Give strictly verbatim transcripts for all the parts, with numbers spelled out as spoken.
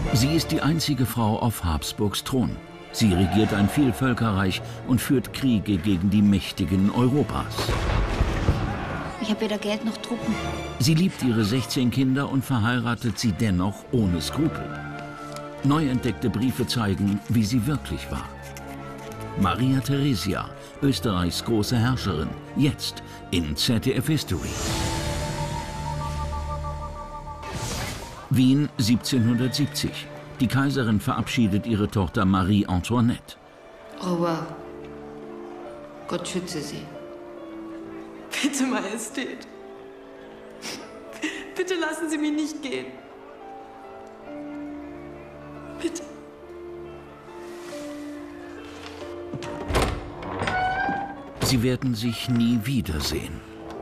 Sie ist die einzige Frau auf Habsburgs Thron. Sie regiert ein Vielvölkerreich und führt Kriege gegen die Mächtigen Europas. Ich habe weder Geld noch Truppen. Sie liebt ihre sechzehn Kinder und verheiratet sie dennoch ohne Skrupel. Neu entdeckte Briefe zeigen, wie sie wirklich war. Maria Theresia, Österreichs große Herrscherin, jetzt in Z D F History. Wien siebzehnhundertsiebzig. Die Kaiserin verabschiedet ihre Tochter Marie Antoinette. Au revoir. Gott schütze Sie. Bitte, Majestät. Bitte lassen Sie mich nicht gehen. Bitte. Sie werden sich nie wiedersehen.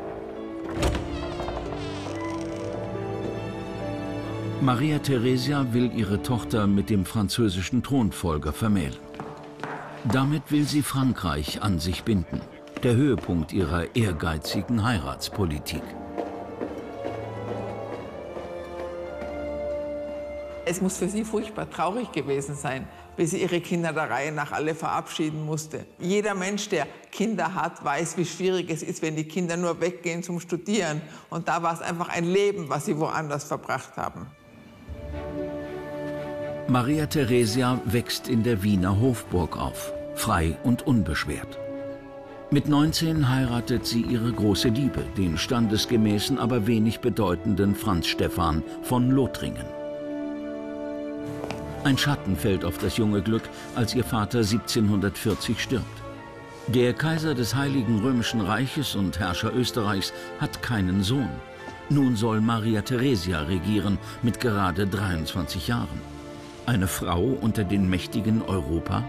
Maria Theresia will ihre Tochter mit dem französischen Thronfolger vermählen. Damit will sie Frankreich an sich binden. Der Höhepunkt ihrer ehrgeizigen Heiratspolitik. Es muss für sie furchtbar traurig gewesen sein, wie sie ihre Kinder der Reihe nach alle verabschieden musste. Jeder Mensch, der Kinder hat, weiß, wie schwierig es ist, wenn die Kinder nur weggehen zum Studieren. Und da war es einfach ein Leben, was sie woanders verbracht haben. Maria Theresia wächst in der Wiener Hofburg auf, frei und unbeschwert. Mit neunzehn heiratet sie ihre große Liebe, den standesgemäßen, aber wenig bedeutenden Franz Stephan von Lothringen. Ein Schatten fällt auf das junge Glück, als ihr Vater siebzehnhundertvierzig stirbt. Der Kaiser des Heiligen Römischen Reiches und Herrscher Österreichs hat keinen Sohn. Nun soll Maria Theresia regieren, mit gerade dreiundzwanzig Jahren. Eine Frau unter den Mächtigen Europas?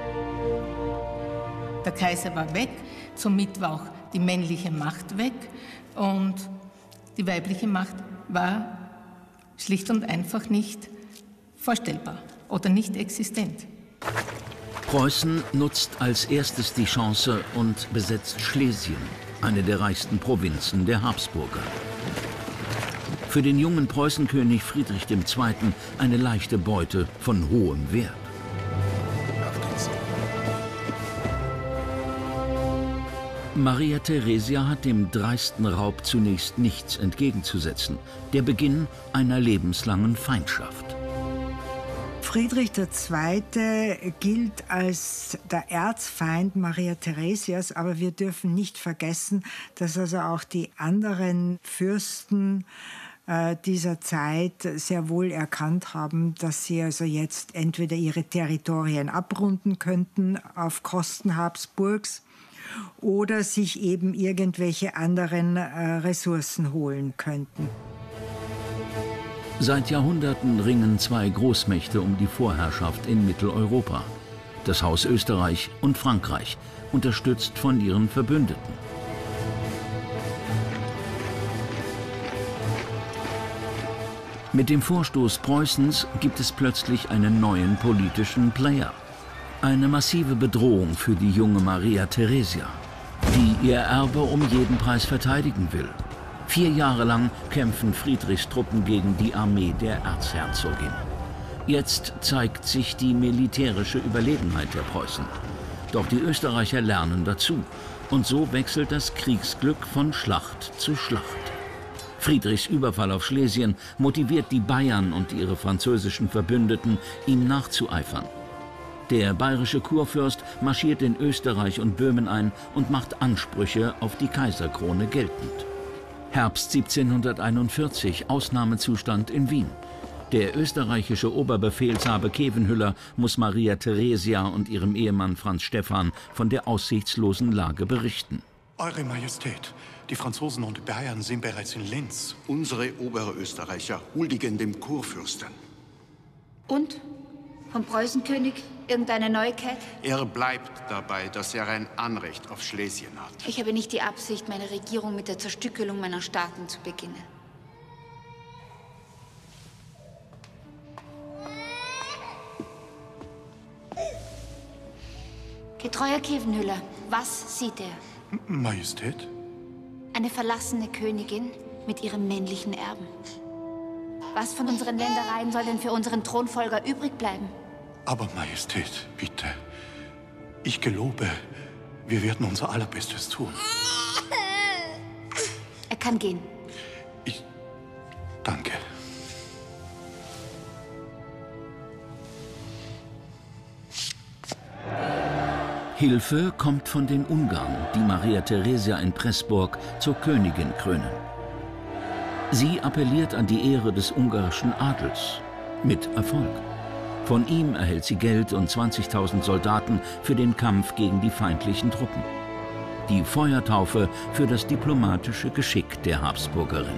Der Kaiser war weg, somit war auch die männliche Macht weg und die weibliche Macht war schlicht und einfach nicht vorstellbar oder nicht existent. Preußen nutzt als erstes die Chance und besetzt Schlesien, eine der reichsten Provinzen der Habsburger. Für den jungen Preußenkönig Friedrich der Zweite. Eine leichte Beute von hohem Wert. Maria Theresia hat dem dreisten Raub zunächst nichts entgegenzusetzen. Der Beginn einer lebenslangen Feindschaft. Friedrich der Zweite. gilt als der Erzfeind Maria Theresias, aber wir dürfen nicht vergessen, dass also auch die anderen Fürsten äh, dieser Zeit sehr wohl erkannt haben, dass sie also jetzt entweder ihre Territorien abrunden könnten auf Kosten Habsburgs oder sich eben irgendwelche anderen äh, Ressourcen holen könnten. Seit Jahrhunderten ringen zwei Großmächte um die Vorherrschaft in Mitteleuropa. Das Haus Österreich und Frankreich, unterstützt von ihren Verbündeten. Mit dem Vorstoß Preußens gibt es plötzlich einen neuen politischen Player. Eine massive Bedrohung für die junge Maria Theresia, die ihr Erbe um jeden Preis verteidigen will. Vier Jahre lang kämpfen Friedrichs Truppen gegen die Armee der Erzherzogin. Jetzt zeigt sich die militärische Überlegenheit der Preußen. Doch die Österreicher lernen dazu. Und so wechselt das Kriegsglück von Schlacht zu Schlacht. Friedrichs Überfall auf Schlesien motiviert die Bayern und ihre französischen Verbündeten, ihm nachzueifern. Der bayerische Kurfürst marschiert in Österreich und Böhmen ein und macht Ansprüche auf die Kaiserkrone geltend. Herbst siebzehnhunderteinundvierzig, Ausnahmezustand in Wien. Der österreichische Oberbefehlshaber Khevenhüller muss Maria Theresia und ihrem Ehemann Franz Stephan von der aussichtslosen Lage berichten. Eure Majestät, die Franzosen und Bayern sind bereits in Linz. Unsere Oberösterreicher huldigen dem Kurfürsten. Und? Vom Preußenkönig irgendeine Neuigkeit? Er bleibt dabei, dass er ein Anrecht auf Schlesien hat. Ich habe nicht die Absicht, meine Regierung mit der Zerstückelung meiner Staaten zu beginnen. Getreuer Khevenhüller, was sieht er? Majestät? Eine verlassene Königin mit ihrem männlichen Erben. Was von unseren Ländereien soll denn für unseren Thronfolger übrig bleiben? Aber Majestät, bitte. Ich gelobe, wir werden unser Allerbestes tun. Er kann gehen. Ich... Danke. Hilfe kommt von den Ungarn, die Maria Theresia in Pressburg zur Königin krönen. Sie appelliert an die Ehre des ungarischen Adels. Mit Erfolg. Von ihm erhält sie Geld und zwanzigtausend Soldaten für den Kampf gegen die feindlichen Truppen. Die Feuertaufe für das diplomatische Geschick der Habsburgerin.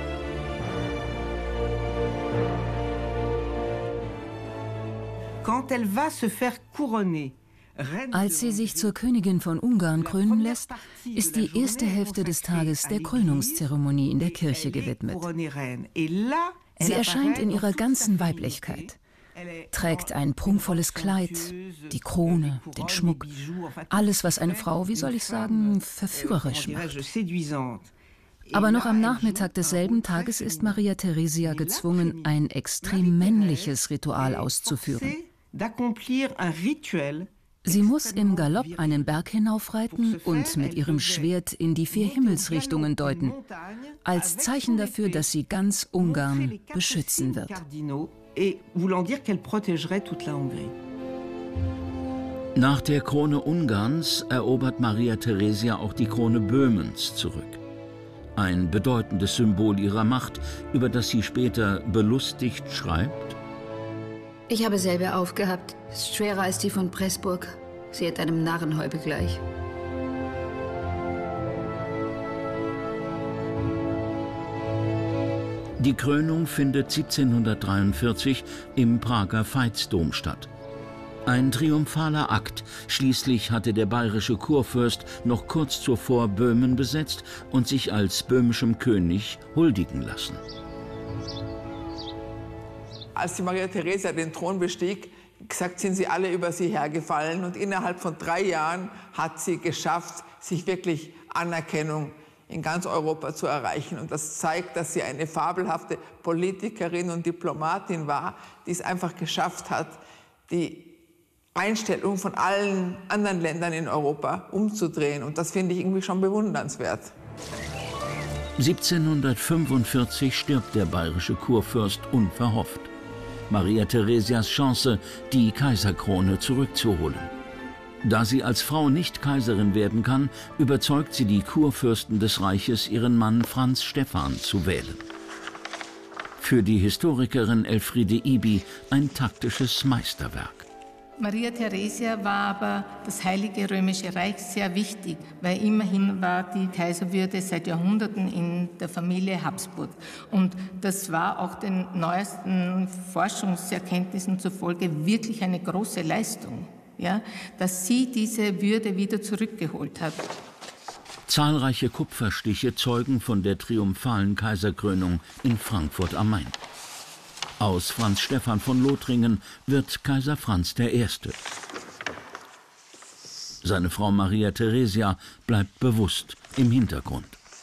Quand elle va se faire couronner, als sie sich zur Königin von Ungarn krönen lässt, ist die erste Hälfte des Tages der Krönungszeremonie in der Kirche gewidmet. Sie erscheint in ihrer ganzen Weiblichkeit, trägt ein prunkvolles Kleid, die Krone, den Schmuck, alles, was eine Frau, wie soll ich sagen, verführerisch macht. Aber noch am Nachmittag desselben Tages ist Maria Theresia gezwungen, ein extrem männliches Ritual auszuführen. Sie muss im Galopp einen Berg hinaufreiten und mit ihrem Schwert in die vier Himmelsrichtungen deuten, als Zeichen dafür, dass sie ganz Ungarn beschützen wird. Nach der Krone Ungarns erobert Maria Theresia auch die Krone Böhmens zurück. Ein bedeutendes Symbol ihrer Macht, über das sie später belustigt schreibt: Ich habe selber aufgehabt. Ist schwerer als die von Pressburg. Sie hat einem Narrenhäube gleich. Die Krönung findet siebzehnhundertdreiundvierzig im Prager Veitsdom statt. Ein triumphaler Akt. Schließlich hatte der bayerische Kurfürst noch kurz zuvor Böhmen besetzt und sich als böhmischem König huldigen lassen. Als die Maria Theresia den Thron bestieg, gesagt, sind sie alle über sie hergefallen. Und innerhalb von drei Jahren hat sie geschafft, sich wirklich Anerkennung in ganz Europa zu erreichen. Und das zeigt, dass sie eine fabelhafte Politikerin und Diplomatin war, die es einfach geschafft hat, die Einstellung von allen anderen Ländern in Europa umzudrehen. Und das finde ich irgendwie schon bewundernswert. siebzehnhundertfünfundvierzig stirbt der bayerische Kurfürst unverhofft. Maria Theresias Chance, die Kaiserkrone zurückzuholen. Da sie als Frau nicht Kaiserin werden kann, überzeugt sie die Kurfürsten des Reiches, ihren Mann Franz Stephan zu wählen. Für die Historikerin Elfriede Ibi ein taktisches Meisterwerk. Maria Theresia war aber das Heilige Römische Reich sehr wichtig, weil immerhin war die Kaiserwürde seit Jahrhunderten in der Familie Habsburg. Und das war auch den neuesten Forschungserkenntnissen zufolge wirklich eine große Leistung, ja, dass sie diese Würde wieder zurückgeholt hat. Zahlreiche Kupferstiche zeugen von der triumphalen Kaiserkrönung in Frankfurt am Main. Aus Franz Stephan von Lothringen wird Kaiser Franz der Erste. Seine Frau Maria Theresia bleibt bewusst im Hintergrund.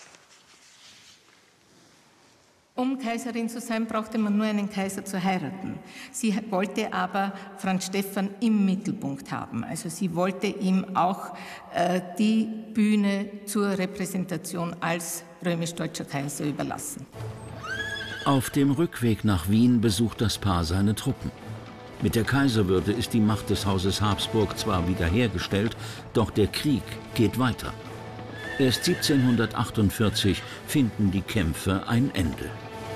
Um Kaiserin zu sein, brauchte man nur einen Kaiser zu heiraten. Sie wollte aber Franz Stephan im Mittelpunkt haben. Also sie wollte ihm auch äh, die Bühne zur Repräsentation als römisch-deutscher Kaiser überlassen. Auf dem Rückweg nach Wien besucht das Paar seine Truppen. Mit der Kaiserwürde ist die Macht des Hauses Habsburg zwar wiederhergestellt, doch der Krieg geht weiter. Erst siebzehnhundertachtundvierzig finden die Kämpfe ein Ende.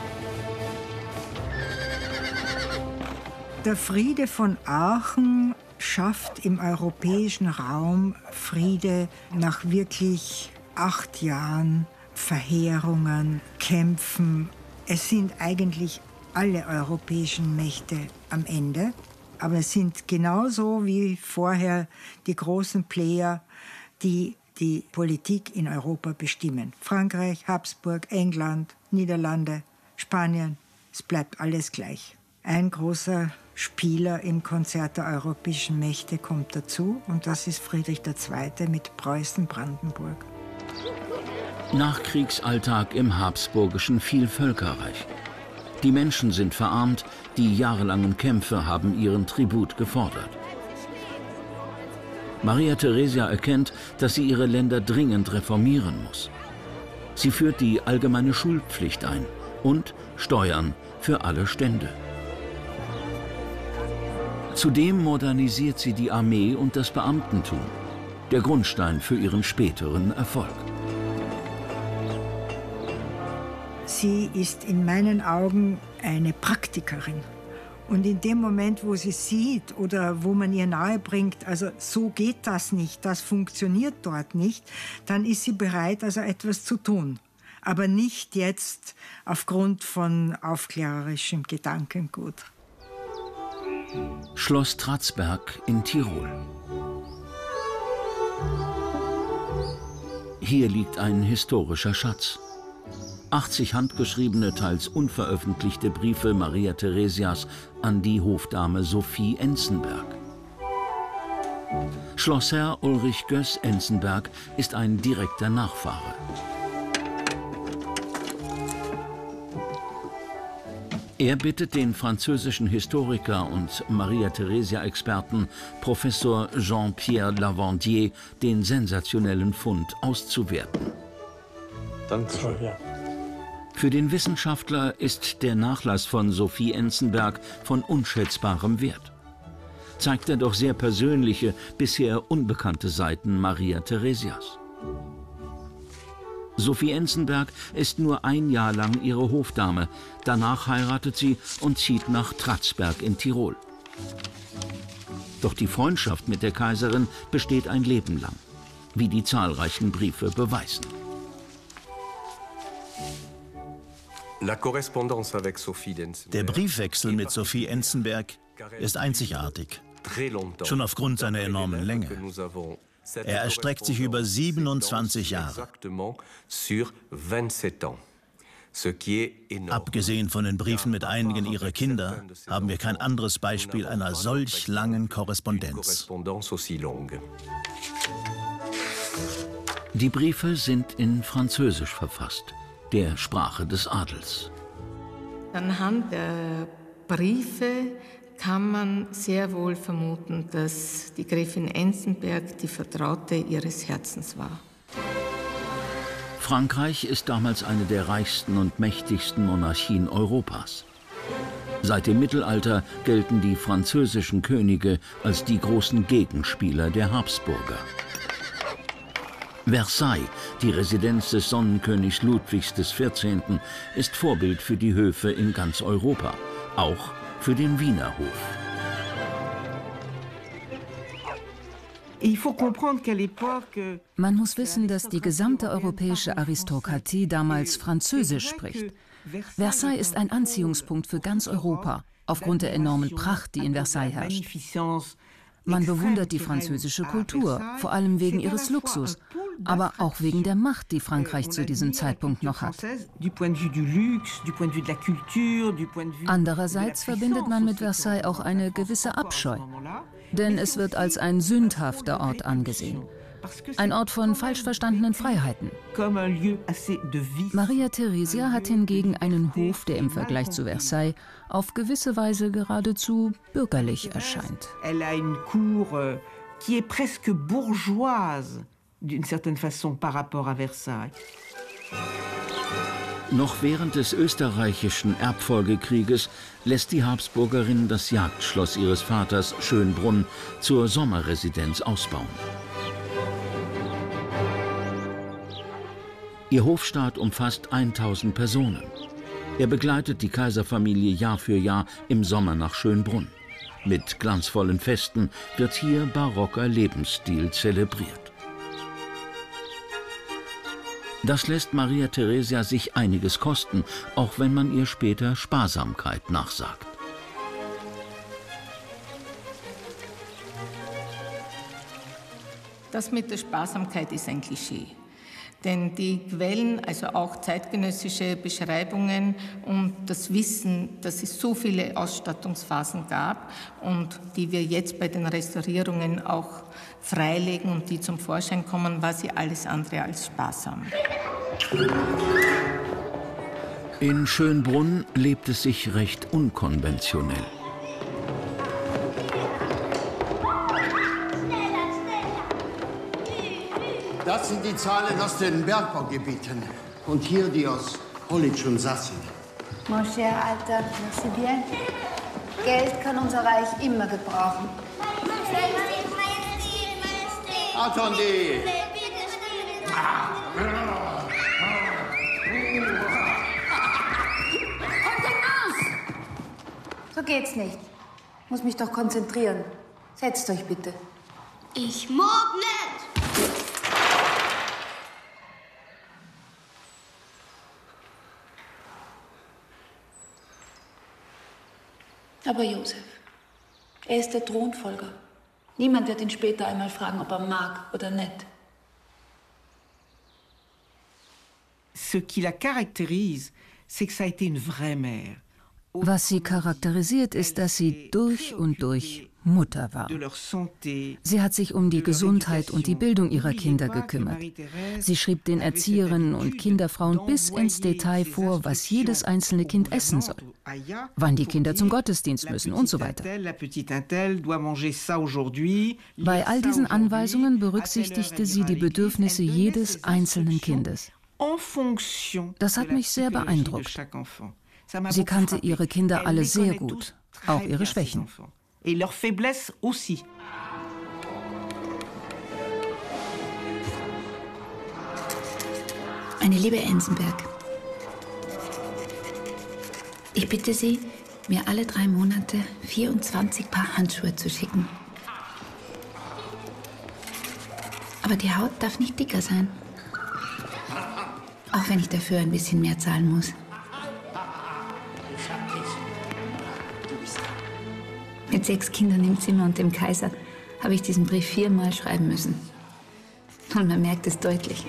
Der Friede von Aachen schafft im europäischen Raum Friede nach wirklich acht Jahren Verheerungen, Kämpfen. Es sind eigentlich alle europäischen Mächte am Ende, aber es sind genauso wie vorher die großen Player, die die Politik in Europa bestimmen. Frankreich, Habsburg, England, Niederlande, Spanien, es bleibt alles gleich. Ein großer Spieler im Konzert der europäischen Mächte kommt dazu und das ist Friedrich der Zweite mit Preußen-Brandenburg. Nachkriegsalltag im habsburgischen Vielvölkerreich. Die Menschen sind verarmt, die jahrelangen Kämpfe haben ihren Tribut gefordert. Maria Theresia erkennt, dass sie ihre Länder dringend reformieren muss. Sie führt die allgemeine Schulpflicht ein und Steuern für alle Stände. Zudem modernisiert sie die Armee und das Beamtentum, der Grundstein für ihren späteren Erfolg. Sie ist in meinen Augen eine Praktikerin. Und in dem Moment, wo sie sieht oder wo man ihr nahebringt, also so geht das nicht, das funktioniert dort nicht, dann ist sie bereit, also etwas zu tun. Aber nicht jetzt aufgrund von aufklärerischem Gedankengut. Schloss Tratzberg in Tirol. Hier liegt ein historischer Schatz. achtzig handgeschriebene, teils unveröffentlichte Briefe Maria Theresias an die Hofdame Sophie Enzenberg. Schlossherr Ulrich Göss Enzenberg ist ein direkter Nachfahre. Er bittet den französischen Historiker und Maria-Theresia-Experten Professor Jean-Pierre Lavandier, den sensationellen Fund auszuwerten. Danke. Ja. Für den Wissenschaftler ist der Nachlass von Sophie Enzenberg von unschätzbarem Wert. Zeigt er doch sehr persönliche, bisher unbekannte Seiten Maria Theresias. Sophie Enzenberg ist nur ein Jahr lang ihre Hofdame. Danach heiratet sie und zieht nach Tratzberg in Tirol. Doch die Freundschaft mit der Kaiserin besteht ein Leben lang, wie die zahlreichen Briefe beweisen. Der Briefwechsel mit Sophie Enzenberg ist einzigartig, schon aufgrund seiner enormen Länge. Er erstreckt sich über siebenundzwanzig Jahre. Abgesehen von den Briefen mit einigen ihrer Kinder haben wir kein anderes Beispiel einer solch langen Korrespondenz. Die Briefe sind in Französisch verfasst, der Sprache des Adels. Anhand der Briefe kann man sehr wohl vermuten, dass die Gräfin Enzenberg die Vertraute ihres Herzens war. Frankreich ist damals eine der reichsten und mächtigsten Monarchien Europas. Seit dem Mittelalter gelten die französischen Könige als die großen Gegenspieler der Habsburger. Versailles, die Residenz des Sonnenkönigs Ludwigs des vierzehnten, ist Vorbild für die Höfe in ganz Europa, auch für den Wiener Hof. Man muss wissen, dass die gesamte europäische Aristokratie damals Französisch spricht. Versailles ist ein Anziehungspunkt für ganz Europa, aufgrund der enormen Pracht, die in Versailles herrscht. Man bewundert die französische Kultur, vor allem wegen ihres Luxus, aber auch wegen der Macht, die Frankreich zu diesem Zeitpunkt noch hat. Andererseits verbindet man mit Versailles auch eine gewisse Abscheu, denn es wird als ein sündhafter Ort angesehen. Ein Ort von falsch verstandenen Freiheiten. Maria Theresia hat hingegen einen Hof, der im Vergleich zu Versailles auf gewisse Weise geradezu bürgerlich erscheint. Noch während des österreichischen Erbfolgekrieges lässt die Habsburgerin das Jagdschloss ihres Vaters Schönbrunn zur Sommerresidenz ausbauen. Ihr Hofstaat umfasst tausend Personen. Er begleitet die Kaiserfamilie Jahr für Jahr im Sommer nach Schönbrunn. Mit glanzvollen Festen wird hier barocker Lebensstil zelebriert. Das lässt Maria Theresia sich einiges kosten, auch wenn man ihr später Sparsamkeit nachsagt. Das mit der Sparsamkeit ist ein Klischee. Denn die Quellen, also auch zeitgenössische Beschreibungen und das Wissen, dass es so viele Ausstattungsphasen gab und die wir jetzt bei den Restaurierungen auch freilegen und die zum Vorschein kommen, war sie alles andere als sparsam. In Schönbrunn lebt es sich recht unkonventionell. Das sind die Zahlen aus den Bergbaugebieten. Und hier die aus Hollitsch und Sassig. Mon cher Alter, merci bien. Geld kann unser Reich immer gebrauchen. Attendez! So geht's nicht. Muss mich doch konzentrieren. Setzt euch bitte. Ich mag nicht! Aber Josef, er ist der Thronfolger. Niemand wird ihn später einmal fragen, ob er mag oder nicht. Ce qui la caractérise, c'est que ça a été une vraie mère. Was sie charakterisiert, ist, dass sie durch und durch Mutter war. Sie hat sich um die Gesundheit und die Bildung ihrer Kinder gekümmert. Sie schrieb den Erzieherinnen und Kinderfrauen bis ins Detail vor, was jedes einzelne Kind essen soll, wann die Kinder zum Gottesdienst müssen und so weiter. Bei all diesen Anweisungen berücksichtigte sie die Bedürfnisse jedes einzelnen Kindes. Das hat mich sehr beeindruckt. Sie kannte ihre Kinder alle sehr gut, auch ihre Schwächen. Meine liebe Ensenberg, ich bitte Sie, mir alle drei Monate vierundzwanzig Paar Handschuhe zu schicken. Aber die Haut darf nicht dicker sein. Auch wenn ich dafür ein bisschen mehr zahlen muss. Mit sechs Kindern im Zimmer und dem Kaiser habe ich diesen Brief viermal schreiben müssen. Und man merkt es deutlich.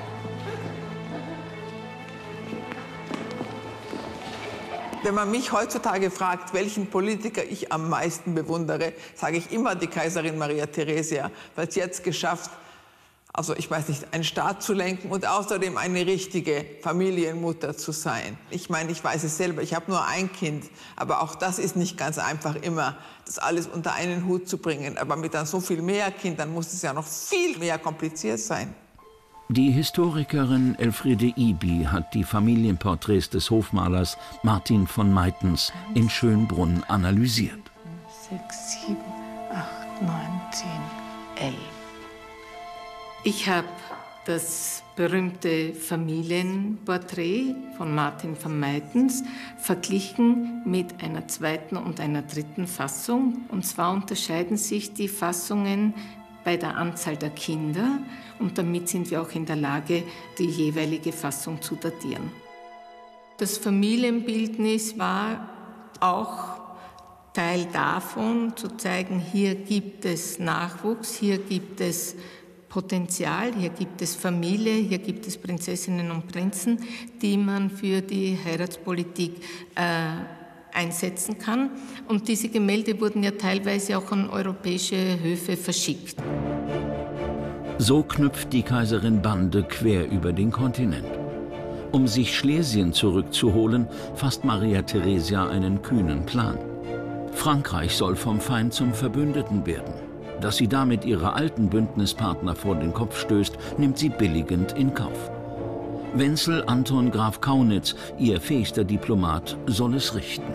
Wenn man mich heutzutage fragt, welchen Politiker ich am meisten bewundere, sage ich immer die Kaiserin Maria Theresia, weil sie hat es geschafft, also ich weiß nicht, einen Staat zu lenken und außerdem eine richtige Familienmutter zu sein. Ich meine, ich weiß es selber, ich habe nur ein Kind, aber auch das ist nicht ganz einfach immer, das alles unter einen Hut zu bringen. Aber mit dann so viel mehr Kindern muss es ja noch viel mehr kompliziert sein. Die Historikerin Elfriede Ibi hat die Familienporträts des Hofmalers Martin von Meitens in Schönbrunn analysiert. Sechs, sieben, acht, neun, zehn, elf. Ich habe das berühmte Familienporträt von Martin von Meitens verglichen mit einer zweiten und einer dritten Fassung. Und zwar unterscheiden sich die Fassungen bei der Anzahl der Kinder und damit sind wir auch in der Lage, die jeweilige Fassung zu datieren. Das Familienbildnis war auch Teil davon, zu zeigen, hier gibt es Nachwuchs, hier gibt es Potenzial, hier gibt es Familie, hier gibt es Prinzessinnen und Prinzen, die man für die Heiratspolitik äh, einsetzen kann. Und diese Gemälde wurden ja teilweise auch an europäische Höfe verschickt. So knüpft die Kaiserin Bande quer über den Kontinent. Um sich Schlesien zurückzuholen, fasst Maria Theresia einen kühnen Plan. Frankreich soll vom Feind zum Verbündeten werden. Dass sie damit ihre alten Bündnispartner vor den Kopf stößt, nimmt sie billigend in Kauf. Wenzel Anton Graf Kaunitz, ihr fähigster Diplomat, soll es richten.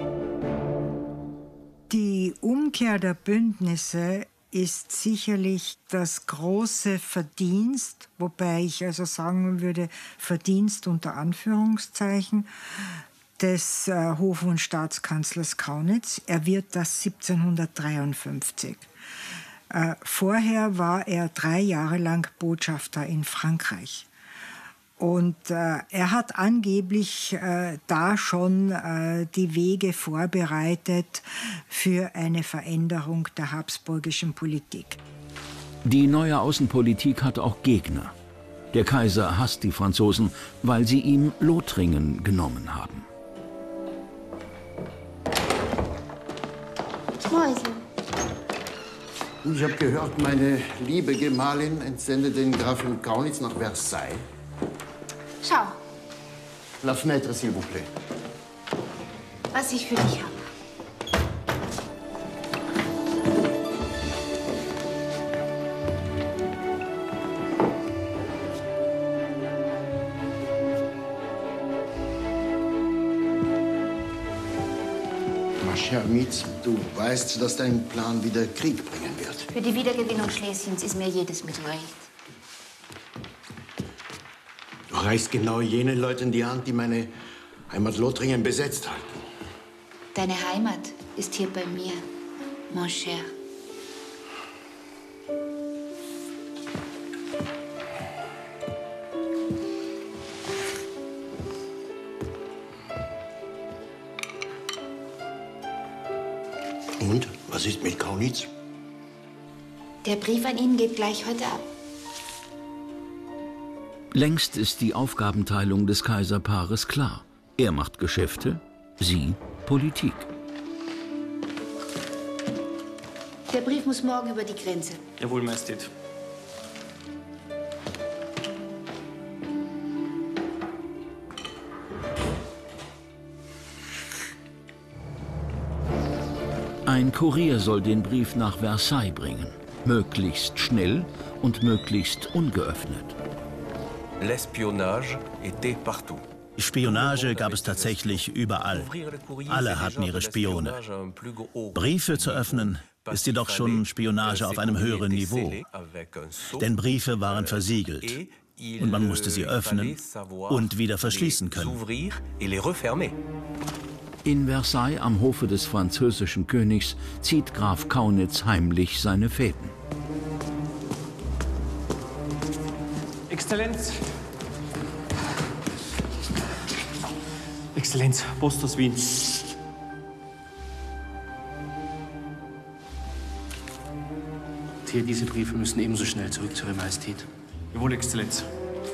Die Umkehr der Bündnisse ist sicherlich das große Verdienst, wobei ich also sagen würde, Verdienst unter Anführungszeichen, des äh, Hof- und Staatskanzlers Kaunitz. Er wird das siebzehnhundertdreiundfünfzig. Äh, vorher war er drei Jahre lang Botschafter in Frankreich. Und äh, er hat angeblich äh, da schon äh, die Wege vorbereitet für eine Veränderung der habsburgischen Politik. Die neue Außenpolitik hat auch Gegner. Der Kaiser hasst die Franzosen, weil sie ihm Lothringen genommen haben. Mäusel. Ich habe gehört, meine liebe Gemahlin entsendet den Grafen Kaunitz nach Versailles. Schau, La fenêtre, s'il vous plaît. Was ich für dich habe. Ma chère Mitz, du weißt, dass dein Plan wieder Krieg bringen wird. Für die Wiedergewinnung Schlesiens ist mir jedes Mittel recht. Du reichst genau jenen Leuten die Hand, die meine Heimat Lothringen besetzt halten. Deine Heimat ist hier bei mir, mon cher. Und? Was ist mit Kaunitz? Der Brief an ihn geht gleich heute ab. Längst ist die Aufgabenteilung des Kaiserpaares klar. Er macht Geschäfte, sie Politik. Der Brief muss morgen über die Grenze. Jawohl, Majestät. Ein Kurier soll den Brief nach Versailles bringen. Möglichst schnell und möglichst ungeöffnet. L'espionnage était partout. Spionage gab es tatsächlich überall. Alle hatten ihre Spione. Briefe zu öffnen, ist jedoch schon Spionage auf einem höheren Niveau. Denn Briefe waren versiegelt und man musste sie öffnen und wieder verschließen können. In Versailles am Hofe des französischen Königs zieht Graf Kaunitz heimlich seine Fäden. Exzellenz! Exzellenz, Post aus Wien. Hier, diese Briefe müssen ebenso schnell zurück zu Ihrer Majestät. Jawohl, Exzellenz.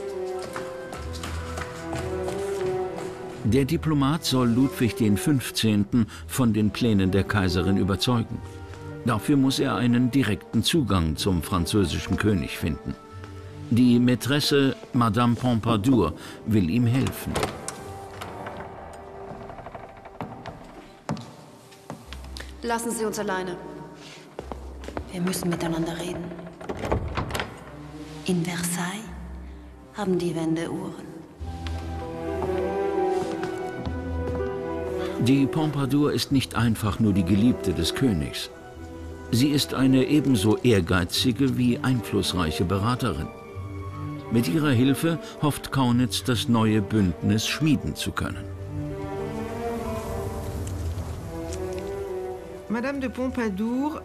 Der Diplomat soll Ludwig den Fünfzehnten von den Plänen der Kaiserin überzeugen. Dafür muss er einen direkten Zugang zum französischen König finden. Die Mätresse Madame Pompadour will ihm helfen. Lassen Sie uns alleine. Wir müssen miteinander reden. In Versailles haben die Wände Uhren. Die Pompadour ist nicht einfach nur die Geliebte des Königs. Sie ist eine ebenso ehrgeizige wie einflussreiche Beraterin. Mit ihrer Hilfe hofft Kaunitz, das neue Bündnis schmieden zu können. Madame Pompadour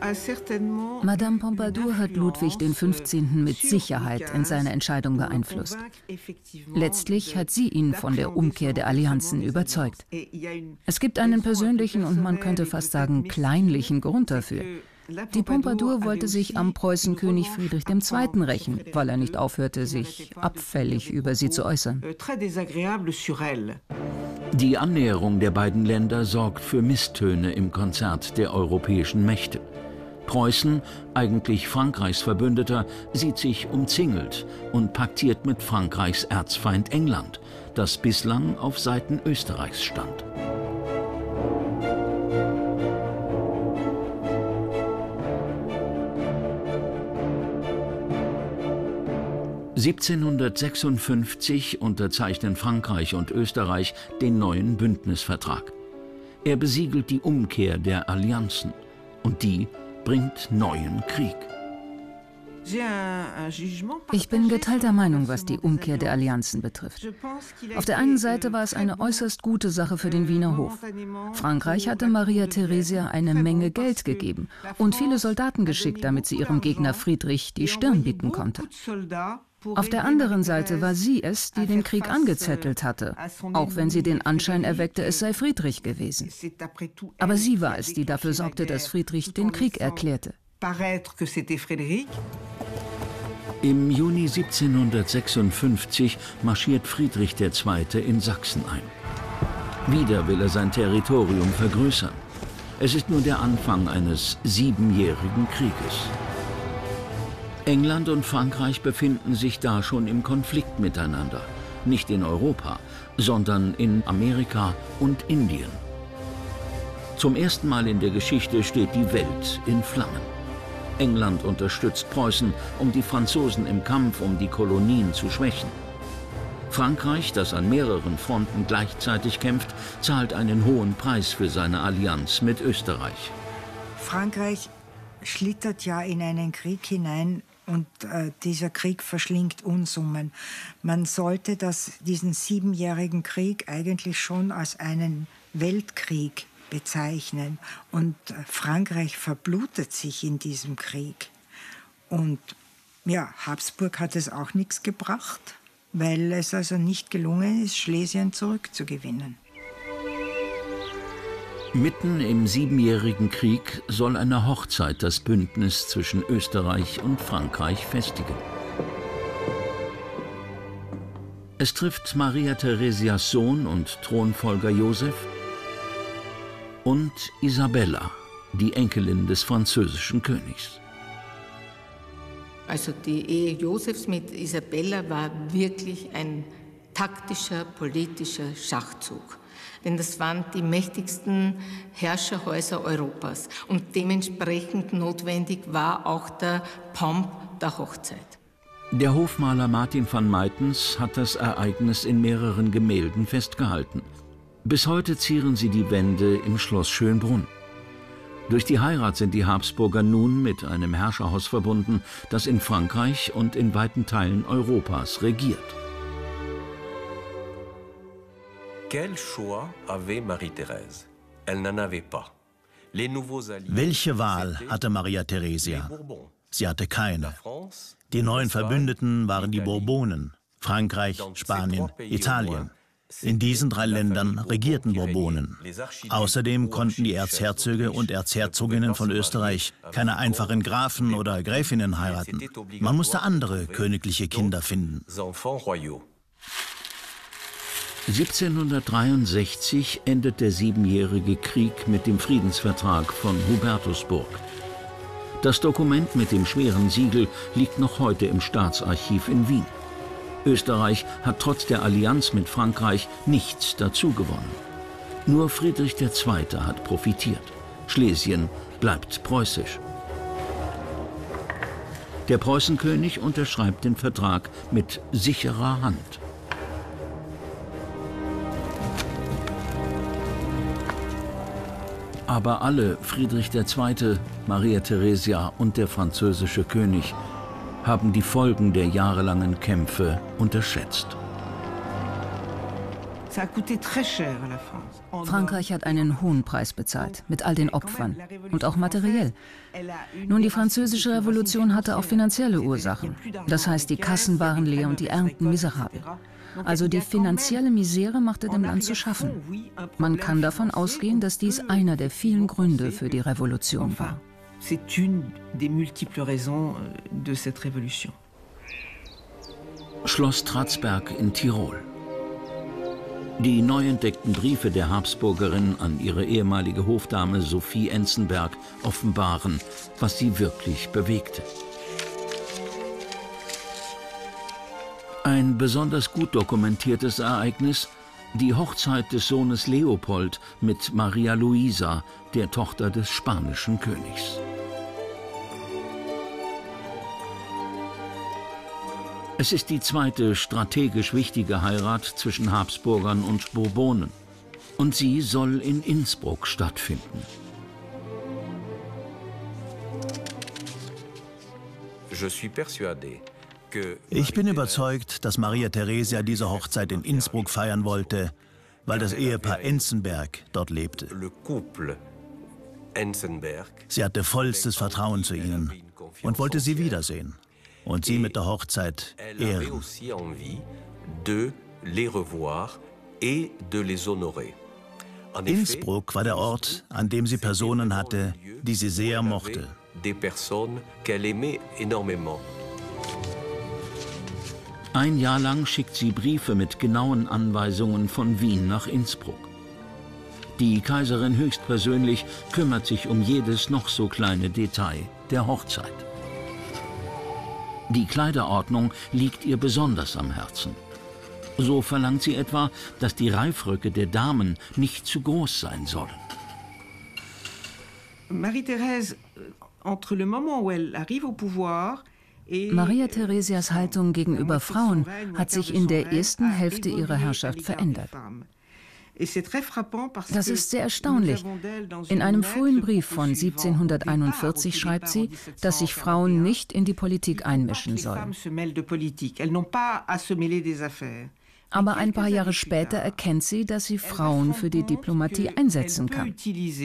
hat Ludwig den Fünfzehnten mit Sicherheit in seiner Entscheidung beeinflusst. Letztlich hat sie ihn von der Umkehr der Allianzen überzeugt. Es gibt einen persönlichen und man könnte fast sagen kleinlichen Grund dafür. Die Pompadour wollte sich am Preußenkönig Friedrich der Zweite rächen, weil er nicht aufhörte, sich abfällig über sie zu äußern. Die Annäherung der beiden Länder sorgt für Misstöne im Konzert der europäischen Mächte. Preußen, eigentlich Frankreichs Verbündeter, sieht sich umzingelt und paktiert mit Frankreichs Erzfeind England, das bislang auf Seiten Österreichs stand. siebzehnhundertsechsundfünfzig unterzeichnen Frankreich und Österreich den neuen Bündnisvertrag. Er besiegelt die Umkehr der Allianzen und die bringt neuen Krieg. Ich bin geteilter Meinung, was die Umkehr der Allianzen betrifft. Auf der einen Seite war es eine äußerst gute Sache für den Wiener Hof. Frankreich hatte Maria Theresia eine Menge Geld gegeben und viele Soldaten geschickt, damit sie ihrem Gegner Friedrich die Stirn bieten konnte. Auf der anderen Seite war sie es, die den Krieg angezettelt hatte, auch wenn sie den Anschein erweckte, es sei Friedrich gewesen. Aber sie war es, die dafür sorgte, dass Friedrich den Krieg erklärte. Im Juni siebzehnhundertsechsundfünfzig marschiert Friedrich der Zweite in Sachsen ein. Wieder will er sein Territorium vergrößern. Es ist nur der Anfang eines siebenjährigen Krieges. England und Frankreich befinden sich da schon im Konflikt miteinander. nicht in Europa, sondern in Amerika und Indien. Zum ersten Mal in der Geschichte steht die Welt in Flammen. England unterstützt Preußen, um die Franzosen im Kampf um die Kolonien zu schwächen. Frankreich, das an mehreren Fronten gleichzeitig kämpft, zahlt einen hohen Preis für seine Allianz mit Österreich. Frankreich schlittert ja in einen Krieg hinein und äh, dieser Krieg verschlingt Unsummen. Man sollte das, diesen siebenjährigen Krieg eigentlich schon als einen Weltkrieg bezeichnen. Und äh, Frankreich verblutet sich in diesem Krieg. Und ja, Habsburg hat es auch nichts gebracht, weil es also nicht gelungen ist, Schlesien zurückzugewinnen. Mitten im Siebenjährigen Krieg soll eine Hochzeit das Bündnis zwischen Österreich und Frankreich festigen. Es trifft Maria Theresias Sohn und Thronfolger Josef und Isabella, die Enkelin des französischen Königs. Also die Ehe Josefs mit Isabella war wirklich ein taktischer, politischer Schachzug. Denn das waren die mächtigsten Herrscherhäuser Europas. Und dementsprechend notwendig war auch der Pomp der Hochzeit. Der Hofmaler Martin van Meitens hat das Ereignis in mehreren Gemälden festgehalten. Bis heute zieren sie die Wände im Schloss Schönbrunn. Durch die Heirat sind die Habsburger nun mit einem Herrscherhaus verbunden, das in Frankreich und in weiten Teilen Europas regiert. Quel choix avait Marie-Thérèse? Elle n'en avait pas. Les nouveaux alliés. Welche Wahl hatte Maria Theresia? Sie hatte keine. Die neuen Verbündeten waren die Bourbonen, Frankreich, Spanien, Italien. In diesen drei Ländern regierten Bourbonen. Außerdem konnten die Erzherzöge und Erzherzoginnen von Österreich keine einfachen Grafen oder Gräfinnen heiraten. Man musste andere königliche Kinder finden. siebzehnhundertdreiundsechzig endet der Siebenjährige Krieg mit dem Friedensvertrag von Hubertusburg. Das Dokument mit dem schweren Siegel liegt noch heute im Staatsarchiv in Wien. Österreich hat trotz der Allianz mit Frankreich nichts dazu gewonnen. Nur Friedrich der Zweite hat profitiert. Schlesien bleibt preußisch. Der Preußenkönig unterschreibt den Vertrag mit sicherer Hand. Aber alle, Friedrich der Zweite, Maria Theresia und der französische König, haben die Folgen der jahrelangen Kämpfe unterschätzt. Frankreich hat einen hohen Preis bezahlt, mit all den Opfern und auch materiell. Nun, die französische Revolution hatte auch finanzielle Ursachen. Das heißt, die Kassen waren leer und die Ernten miserabel. Also die finanzielle Misere machte dem Land zu schaffen. Man kann davon ausgehen, dass dies einer der vielen Gründe für die Revolution war. C'est une des multiples raisons de cette révolution. Schloss Tratzberg in Tirol. Die neu entdeckten Briefe der Habsburgerin an ihre ehemalige Hofdame Sophie Enzenberg offenbaren, was sie wirklich bewegte. Ein besonders gut dokumentiertes Ereignis, die Hochzeit des Sohnes Leopold mit Maria Luisa, der Tochter des spanischen Königs. Es ist die zweite strategisch wichtige Heirat zwischen Habsburgern und Bourbonen. Und sie soll in Innsbruck stattfinden. Ich bin überzeugt, dass Maria Theresia diese Hochzeit in Innsbruck feiern wollte, weil das Ehepaar Enzenberg dort lebte. Sie hatte vollstes Vertrauen zu ihnen und wollte sie wiedersehen und sie mit der Hochzeit ehren. Innsbruck war der Ort, an dem sie Personen hatte, die sie sehr mochte. Ein Jahr lang schickt sie Briefe mit genauen Anweisungen von Wien nach Innsbruck. Die Kaiserin höchstpersönlich kümmert sich um jedes noch so kleine Detail der Hochzeit. Die Kleiderordnung liegt ihr besonders am Herzen. So verlangt sie etwa, dass die Reifröcke der Damen nicht zu groß sein sollen. Marie-Thérèse, entre le moment où elle arrive au pouvoir, Maria Theresias Haltung gegenüber Frauen hat sich in der ersten Hälfte ihrer Herrschaft verändert. Das ist sehr erstaunlich. In einem frühen Brief von siebzehnhunderteinundvierzig schreibt sie, dass sich Frauen nicht in die Politik einmischen sollen. Aber ein paar Jahre später erkennt sie, dass sie Frauen für die Diplomatie einsetzen kann.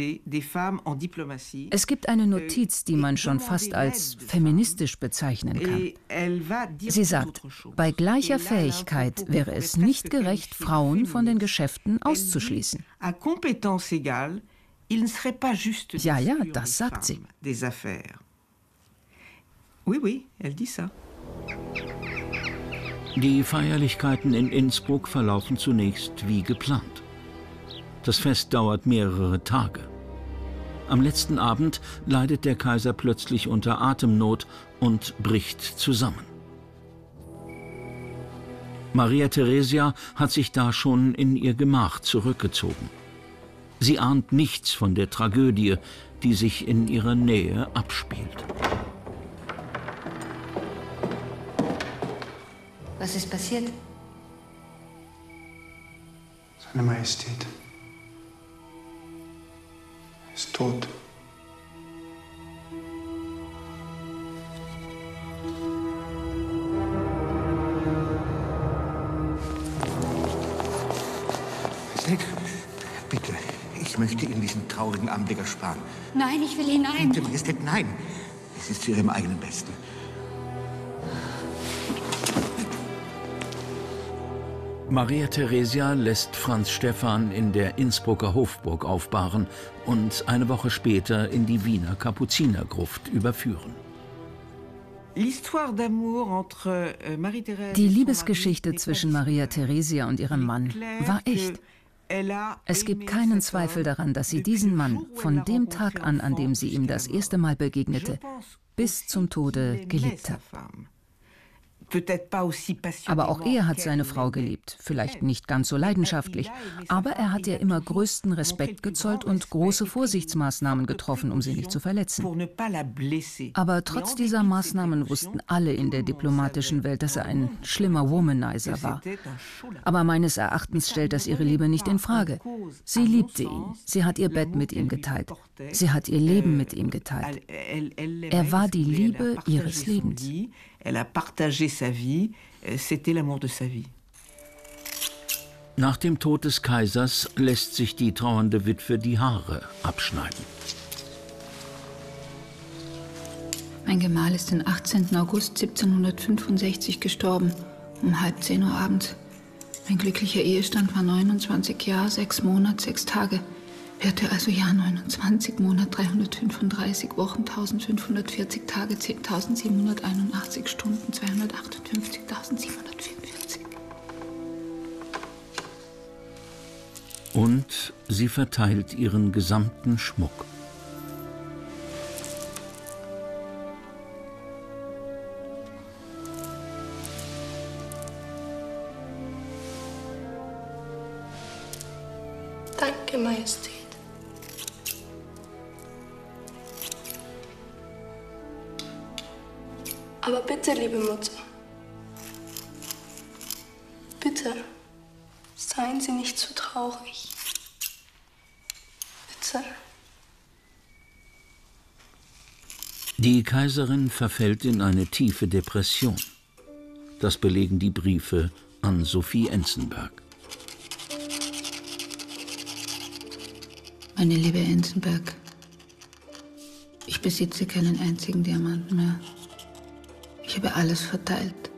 Es gibt eine Notiz, die man schon fast als feministisch bezeichnen kann. Sie sagt, bei gleicher Fähigkeit wäre es nicht gerecht, Frauen von den Geschäften auszuschließen. Ja, ja, das sagt sie. Oui, oui, elle dit ça. Die Feierlichkeiten in Innsbruck verlaufen zunächst wie geplant. Das Fest dauert mehrere Tage. Am letzten Abend leidet der Kaiser plötzlich unter Atemnot und bricht zusammen. Maria Theresia hat sich da schon in ihr Gemach zurückgezogen. Sie ahnt nichts von der Tragödie, die sich in ihrer Nähe abspielt. Was ist passiert? Seine Majestät ist tot. Majestät, bitte, ich möchte Ihnen diesen traurigen Anblick ersparen. Nein, ich will hinein. Bitte, Majestät, nein. Es ist zu Ihrem eigenen Besten. Maria Theresia lässt Franz Stephan in der Innsbrucker Hofburg aufbahren und eine Woche später in die Wiener Kapuzinergruft überführen. Die Liebesgeschichte zwischen Maria Theresia und ihrem Mann war echt. Es gibt keinen Zweifel daran, dass sie diesen Mann von dem Tag an, an dem sie ihm das erste Mal begegnete, bis zum Tode geliebt hat. Aber auch er hat seine Frau geliebt, vielleicht nicht ganz so leidenschaftlich, aber er hat ihr immer größten Respekt gezollt und große Vorsichtsmaßnahmen getroffen, um sie nicht zu verletzen. Aber trotz dieser Maßnahmen wussten alle in der diplomatischen Welt, dass er ein schlimmer Womanizer war. Aber meines Erachtens stellt das ihre Liebe nicht in Frage. Sie liebte ihn, sie hat ihr Bett mit ihm geteilt, sie hat ihr Leben mit ihm geteilt. Er war die Liebe ihres Lebens. Elle a partagé sa vie, c'était l'amour de sa vie. Nach dem Tod des Kaisers lässt sich die trauernde Witwe die Haare abschneiden. Mein Gemahl ist den achtzehnten August siebzehnhundertfünfundsechzig gestorben, um halb zehn Uhr abends. Mein glücklicher Ehestand war neunundzwanzig Jahre, sechs Monate, sechs Tage. Werte also Jahr neunundzwanzig, Monat dreihundertfünfunddreißig, Wochen eintausendfünfhundertvierzig Tage, zehntausendsiebenhunderteinundachtzig Stunden, zweihundertachtundfünfzigtausendsiebenhundertvierundvierzig. Und sie verteilt ihren gesamten Schmuck. Danke, Majestät. Aber bitte, liebe Mutter, bitte, seien Sie nicht so traurig. Bitte. Die Kaiserin verfällt in eine tiefe Depression. Das belegen die Briefe an Sophie Enzenberg. Meine liebe Enzenberg, ich besitze keinen einzigen Diamanten mehr. Ich habe alles verteilt.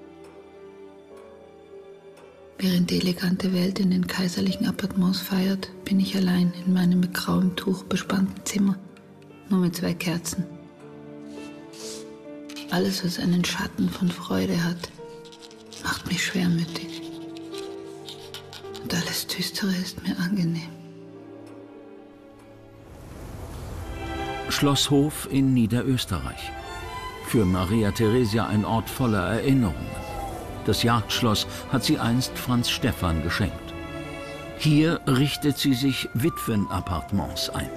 Während die elegante Welt in den kaiserlichen Appartements feiert, bin ich allein in meinem mit grauem Tuch bespannten Zimmer, nur mit zwei Kerzen. Alles, was einen Schatten von Freude hat, macht mich schwermütig. Und alles Düstere ist mir angenehm. Schloss Hof in Niederösterreich. Für Maria Theresia ein Ort voller Erinnerungen. Das Jagdschloss hat sie einst Franz Stephan geschenkt. Hier richtet sie sich Witwenappartements ein.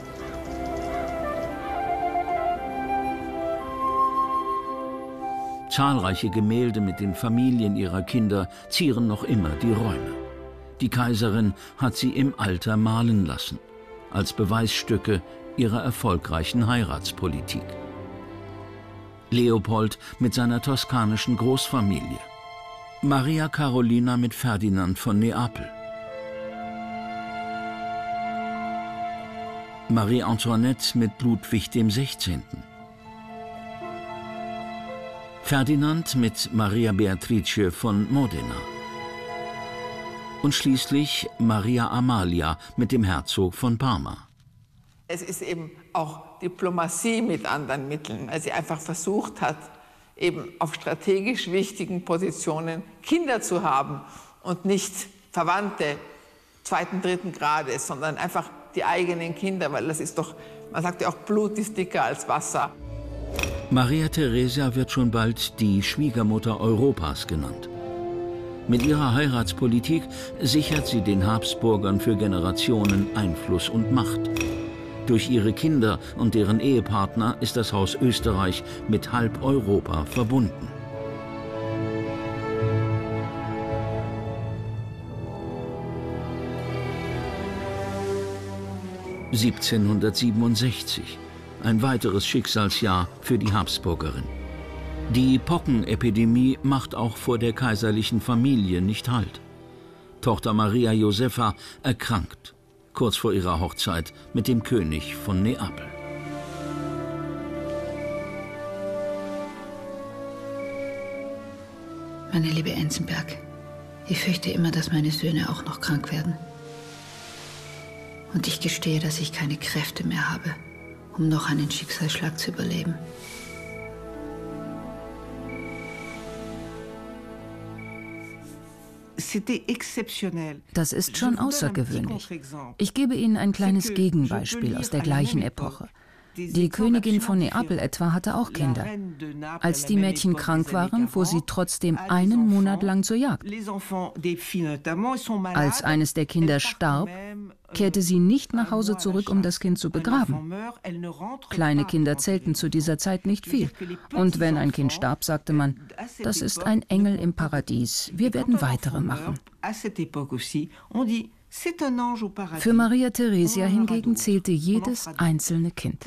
Zahlreiche Gemälde mit den Familien ihrer Kinder zieren noch immer die Räume. Die Kaiserin hat sie im Alter malen lassen, als Beweisstücke ihrer erfolgreichen Heiratspolitik. Leopold mit seiner toskanischen Großfamilie. Maria Carolina mit Ferdinand von Neapel. Marie Antoinette mit Ludwig dem Sechzehnten. Ferdinand mit Maria Beatrice von Modena. Und schließlich Maria Amalia mit dem Herzog von Parma. Es ist eben auch Diplomatie mit anderen Mitteln, weil sie einfach versucht hat, eben auf strategisch wichtigen Positionen Kinder zu haben und nicht Verwandte zweiten, dritten Grades, sondern einfach die eigenen Kinder, weil das ist doch, man sagt ja auch, Blut ist dicker als Wasser. Maria Theresia wird schon bald die Schwiegermutter Europas genannt. Mit ihrer Heiratspolitik sichert sie den Habsburgern für Generationen Einfluss und Macht. Durch ihre Kinder und deren Ehepartner ist das Haus Österreich mit halb Europa verbunden. siebzehnhundertsiebenundsechzig, ein weiteres Schicksalsjahr für die Habsburgerin. Die Pockenepidemie macht auch vor der kaiserlichen Familie nicht Halt. Tochter Maria Josepha erkrankt, kurz vor ihrer Hochzeit mit dem König von Neapel. Meine liebe Enzenberg, ich fürchte immer, dass meine Söhne auch noch krank werden. Und ich gestehe, dass ich keine Kräfte mehr habe, um noch einen Schicksalsschlag zu überleben. Das ist schon außergewöhnlich. Ich gebe Ihnen ein kleines Gegenbeispiel aus der gleichen Epoche. Die Königin von Neapel etwa hatte auch Kinder. Als die Mädchen krank waren, fuhr sie trotzdem einen Monat lang zur Jagd. Als eines der Kinder starb, kehrte sie nicht nach Hause zurück, um das Kind zu begraben. Kleine Kinder zählten zu dieser Zeit nicht viel. Und wenn ein Kind starb, sagte man, das ist ein Engel im Paradies, wir werden weitere machen. Für Maria Theresia hingegen zählte jedes einzelne Kind.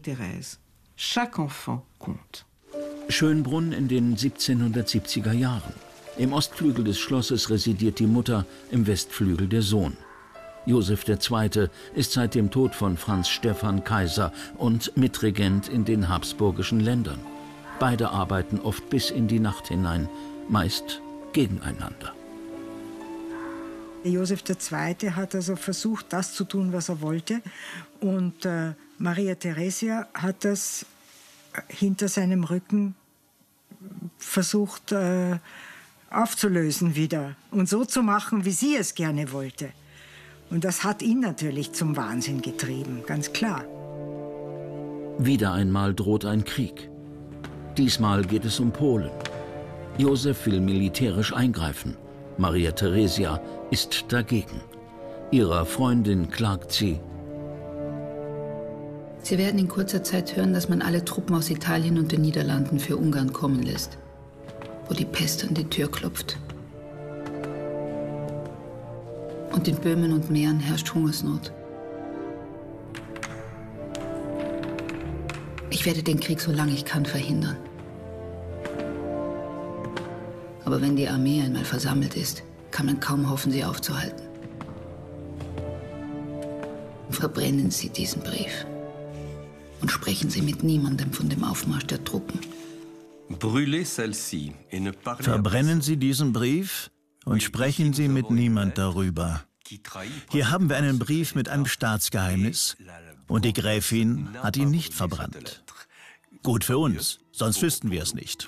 Schönbrunn in den siebzehnhundertsiebziger Jahren. Im Ostflügel des Schlosses residiert die Mutter, im Westflügel der Sohn. Josef der Zweite ist seit dem Tod von Franz Stephan Kaiser und Mitregent in den habsburgischen Ländern. Beide arbeiten oft bis in die Nacht hinein, meist gegeneinander. Josef der Zweite hat also versucht, das zu tun, was er wollte. Und äh, Maria Theresia hat das hinter seinem Rücken versucht äh, aufzulösen wieder und so zu machen, wie sie es gerne wollte. Und das hat ihn natürlich zum Wahnsinn getrieben, ganz klar. Wieder einmal droht ein Krieg. Diesmal geht es um Polen. Josef will militärisch eingreifen. Maria Theresia ist dagegen. Ihrer Freundin klagt sie: Sie werden in kurzer Zeit hören, dass man alle Truppen aus Italien und den Niederlanden für Ungarn kommen lässt, wo die Pest an die Tür klopft. Und in Böhmen und Mähren herrscht Hungersnot. Ich werde den Krieg, solange ich kann, verhindern. Aber wenn die Armee einmal versammelt ist, kann man kaum hoffen, sie aufzuhalten. Verbrennen Sie diesen Brief und sprechen Sie mit niemandem von dem Aufmarsch der Truppen. Verbrennen Sie diesen Brief und sprechen Sie mit niemand darüber. Hier haben wir einen Brief mit einem Staatsgeheimnis und die Gräfin hat ihn nicht verbrannt. Gut für uns, sonst wüssten wir es nicht.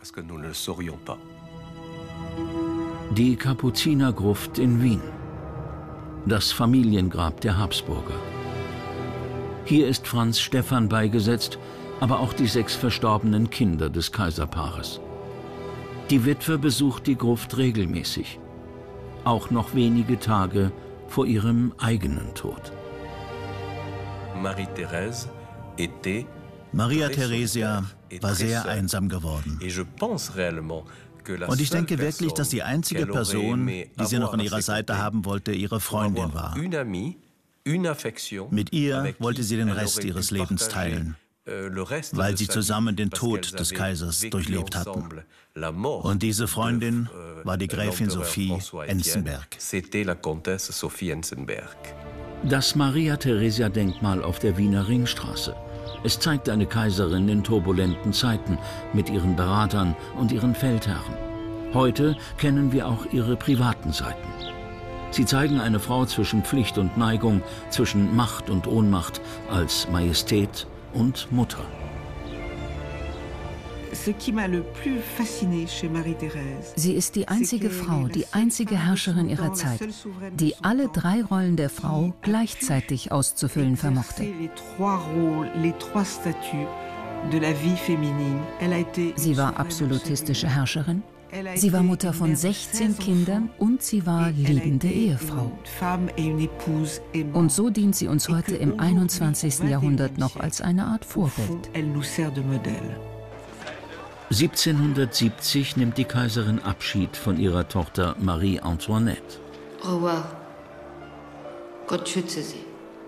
Die Kapuzinergruft in Wien. Das Familiengrab der Habsburger. Hier ist Franz Stephan beigesetzt, aber auch die sechs verstorbenen Kinder des Kaiserpaares. Die Witwe besucht die Gruft regelmäßig, auch noch wenige Tage vor ihrem eigenen Tod. Marie-Thérèse était Maria Theresia war sehr einsam geworden. Und ich denke wirklich, dass die einzige Person, die sie noch an ihrer Seite haben wollte, ihre Freundin war. Mit ihr wollte sie den Rest ihres Lebens teilen, weil sie zusammen den Tod des Kaisers durchlebt hatten. Und diese Freundin war die Gräfin Sophie Enzenberg. Das Maria-Theresia-Denkmal auf der Wiener Ringstraße. Es zeigt eine Kaiserin in turbulenten Zeiten mit ihren Beratern und ihren Feldherren. Heute kennen wir auch ihre privaten Seiten. Sie zeigen eine Frau zwischen Pflicht und Neigung, zwischen Macht und Ohnmacht, als Majestät und Mutter. Sie ist die einzige Frau, die einzige Herrscherin ihrer Zeit, die alle drei Rollen der Frau gleichzeitig auszufüllen vermochte. Sie war absolutistische Herrscherin, sie war Mutter von sechzehn Kindern und sie war liebende Ehefrau. Und so dient sie uns heute im einundzwanzigsten Jahrhundert noch als eine Art Vorbild. siebzehnhundertsiebzig nimmt die Kaiserin Abschied von ihrer Tochter Marie Antoinette. Au revoir. Gott schütze sie.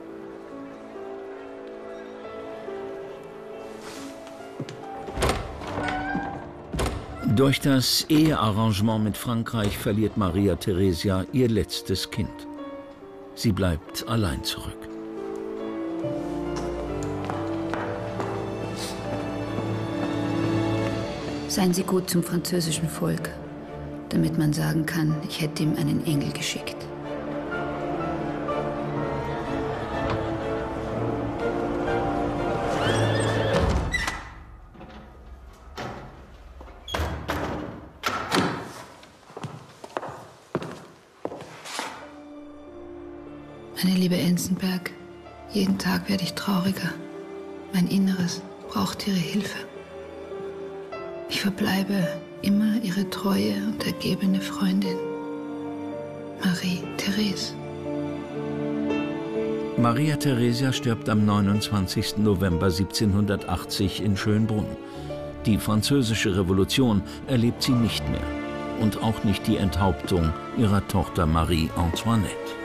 Durch das Ehearrangement mit Frankreich verliert Maria Theresia ihr letztes Kind. Sie bleibt allein zurück. Seien Sie gut zum französischen Volk, damit man sagen kann, ich hätte ihm einen Engel geschickt. Meine liebe Enzenberg, jeden Tag werde ich trauriger. Mein Inneres braucht Ihre Hilfe. Ich verbleibe immer Ihre treue und ergebene Freundin, Marie-Thérèse. Maria Theresia stirbt am neunundzwanzigsten November siebzehnhundertachtzig in Schönbrunn. Die Französische Revolution erlebt sie nicht mehr und auch nicht die Enthauptung ihrer Tochter Marie Antoinette.